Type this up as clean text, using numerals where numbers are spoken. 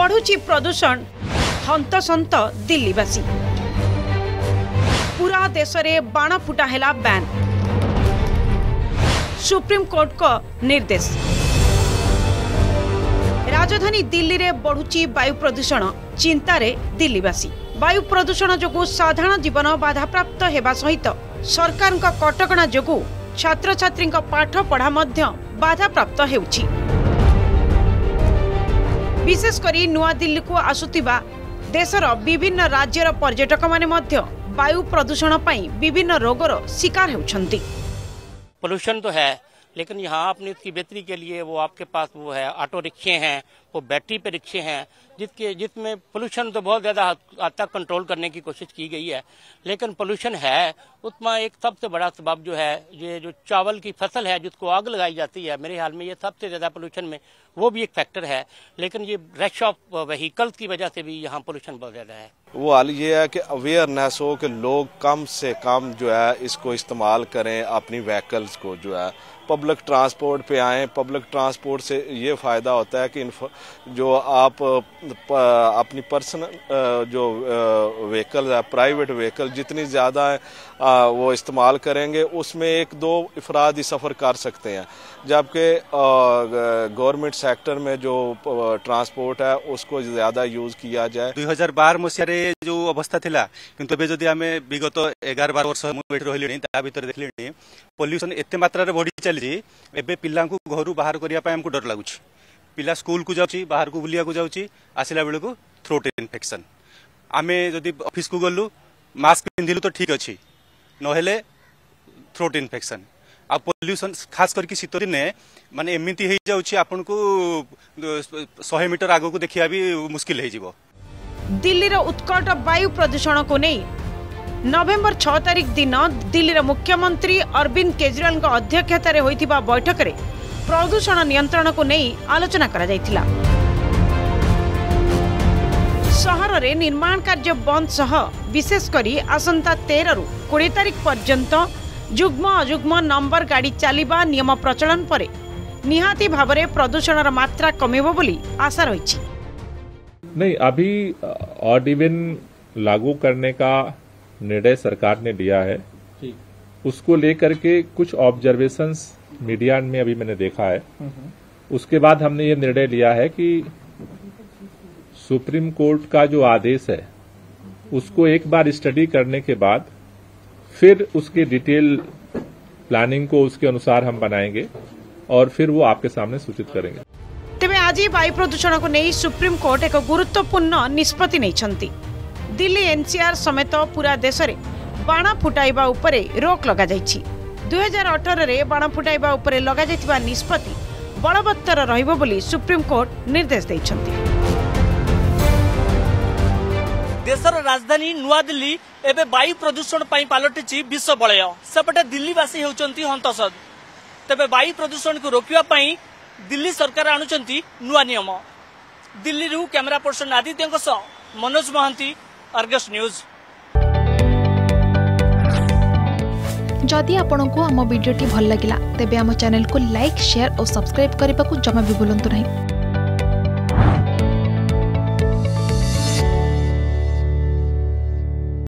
बढ़ुची प्रदूषण हंतसंत दिल्लीवासी पूरा देश में बाण फुटा है बैन सुप्रीम कोर्ट को निर्देश राजधानी दिल्ली रे बढ़ुची वायु प्रदूषण चिंतारे दिल्लीवासी वायु प्रदूषण जोगु साधारण जीवन बाधाप्राप्त हेबा सहित सरकार कटकणा जोगु छात्र छात्री पाठ पढ़ा बाधाप्राप्त हेउछि। विशेषकर नुआ दिल्ली को आसुतिबा देशर विभिन्न राज्यर पर्यटक माने मध्य वायु प्रदूषण पई विभिन्न रोगर शिकार हेउछंती। पोल्यूशन तो है, लेकिन यहाँ अपनी उसकी बेहतरी के लिए वो आपके पास वो है ऑटो रिक्शे हैं, वो बैटरी पे रिक्शे हैं, जिसमें पोल्यूशन तो बहुत ज़्यादा हद तक कंट्रोल करने की कोशिश की गई है। लेकिन पोल्यूशन है उसमें एक सबसे बड़ा सबब जो है ये जो चावल की फसल है जिसको आग लगाई जाती है, मेरे ख्याल में ये सबसे ज़्यादा पोल्यूशन में वो भी एक फैक्टर है। लेकिन ये रश ऑफ व्हीकल्स की वजह से भी यहाँ पोल्यूशन बहुत ज़्यादा है। वो हाल ये है कि अवेयरनेस हो कि लोग कम से कम जो है इसको इस्तेमाल करें, अपनी व्हीकल्स को जो है पब्लिक ट्रांसपोर्ट पे आएँ। पब्लिक ट्रांसपोर्ट से ये फ़ायदा होता है कि जो आप अपनी पर्सनल जो व्हीकल है, प्राइवेट व्हीकल जितनी ज़्यादा वो इस्तेमाल करेंगे उसमें एक दो अफराद ही सफ़र कर सकते हैं, जबकि गवर्नमेंट सेक्टर में जो ट्रांसपोर्ट है उसको ज़्यादा यूज किया जाए। 2012 मसीह जो अवस्था थिला किंतु एबे जदि आमे विगत 11-12 वर्ष मुझे रही ता भीतर देखली पोल्यूशन एते मात्रा रे बढ़ी चली। एबे पिला घर बाहर करने हमको डर लगुच। पिला स्कूल को जाउची, बाहर को बुलिया को जाउची, आसिला बेले को थ्रोट इन्फेक्शन। आमे जदि ऑफिस को गलु मास्क पिंधिलु तो ठीक अच्छी, नहेले थ्रोट इन्फेक्शन। आ पोल्यूशन खास करके शीत दिन माने एमती हो जाउची आपन को 100 मीटर आगो को देखिया भी मुश्किल हो जिवो। दिल्ली रो उत्कट वायु प्रदूषण को नहीं नवेम्बर 6 तारिख दिन दिल्ली मुख्यमंत्री अरविंद केजरीवाल अध्यक्षतार होइथिबा बैठक रे प्रदूषण नियंत्रण को नहीं आलोचना करा जायथिला। शहर रे निर्माण कार्य बंद सह विशेषकर आसंता 13 रु 20 तारिख पर्यंत जुग्म अजुग्म नंबर गाड़ी चलिबा नियम प्रचलन परे निहाती भावरे प्रदूषण मात्रा कमिबो बोली आशा रही। नहीं, अभी ऑड इवन लागू करने का निर्णय सरकार ने लिया है। उसको लेकर के कुछ ऑब्जर्वेशंस मीडिया में अभी मैंने देखा है। उसके बाद हमने ये निर्णय लिया है कि सुप्रीम कोर्ट का जो आदेश है उसको एक बार स्टडी करने के बाद फिर उसके डिटेल प्लानिंग को उसके अनुसार हम बनाएंगे और फिर वो आपके सामने सूचित करेंगे। तेबे आज वायु प्रदूषण को नहीं सुप्रीम कोर्ट एक गुरुत्वपूर्ण निष्पत्ति नहीं। दिल्ली एनसीआर समेत पूरा देश में बाण फुटाइबा उपरे रोक लगा जाइछि। 2018 रे बाण फुटाइबा उपरे लगा जाइथिबा निष्पत्ति बलवत्तर रहिबो बोली सुप्रीम कोर्ट निर्देश दैछन्ति। देशर राजधानी नुआ दिल्ली एबे वायु प्रदूषण पई पालटिछि विश्व बलय। सेपटे दिल्लीवासी हेउचंती हंतसद। तेबे वायु प्रदूषण को रोकिबा पई दिल्ली सरकार आणुचंती नुआ नियम। दिल्ली रु कैमरा पर्सन आदित्यଙ୍କ सह मनोज महांती, अर्गस न्यूज। जदि आपंक आम भिडी भल लगा तेब आम चैनल को लाइक, शेयर और सब्सक्राइब करने को जमा भी भूलु नहीं।